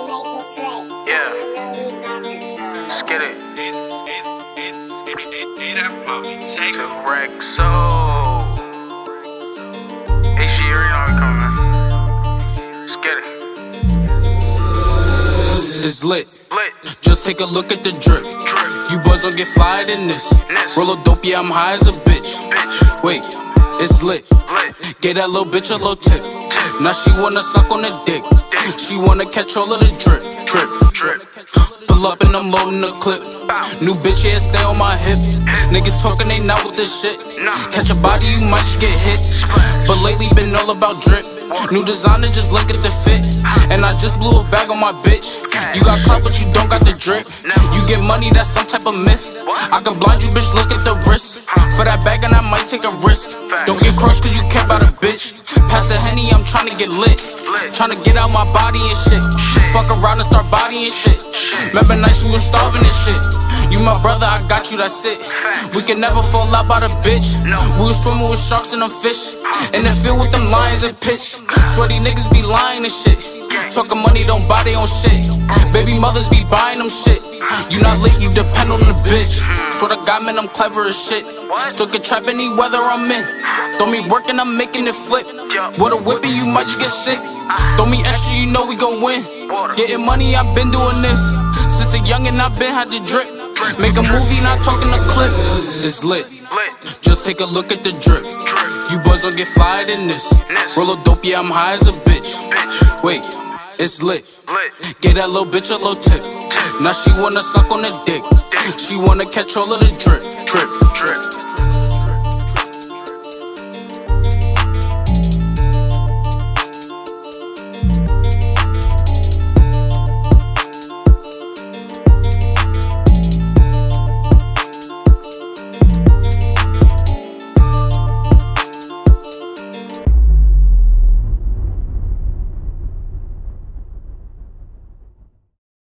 Yeah. Let's get it. The Rexo. HG, you already know we coming, man. Let's get it. It's lit. Just take a look at the drip. You boys don't get fired in this. Roll a dope, yeah, I'm high as a bitch. Wait, it's lit. Gave that little bitch a little tip. Now she wanna suck on the dick. She wanna catch all of the drip, drip, drip. Pull up and I'm loading the clip. New bitch, yeah, stay on my hip. Niggas talking, they not with this shit. Catch a body, you might just get hit. But lately been all about drip. New designer, just look at the fit. And I just blew a bag on my bitch. You got clout, but you don't got the drip. You get money, that's some type of myth. I can blind you, bitch, look at the wrist. For that bag and I might take a risk. Don't get crossed cause you care about a bitch. Pass the Henny, I'm tryna get lit. Tryna get out my body and shit. Fuck around and start bodying shit. Remember nights we was starving and shit. You my brother, I got you, that's it. We can never fall out by the bitch. We was swimming with sharks and them fish. In the field with them lions and pitch. Sweaty niggas be lying and shit. Talking money, don't buy their own shit. Baby mothers be buying them shit. You not lit, you depend on the bitch. Swear to God, man, I'm clever as shit. Still can trap any weather I'm in. Throw me working, I'm making it flip. With a whippy, you might just get sick. Throw me extra, you know we gon' win. Getting money, I've been doing this. Since a youngin', I've been had to drip. Make a movie, not talking a clip. It's lit. Just take a look at the drip. You boys don't get fired in this. Roll a dope, yeah, I'm high as a bitch. Wait, it's lit. Gave that little bitch a little tip. Now she wanna suck on the dick. She wanna catch all of the drip, drip, drip.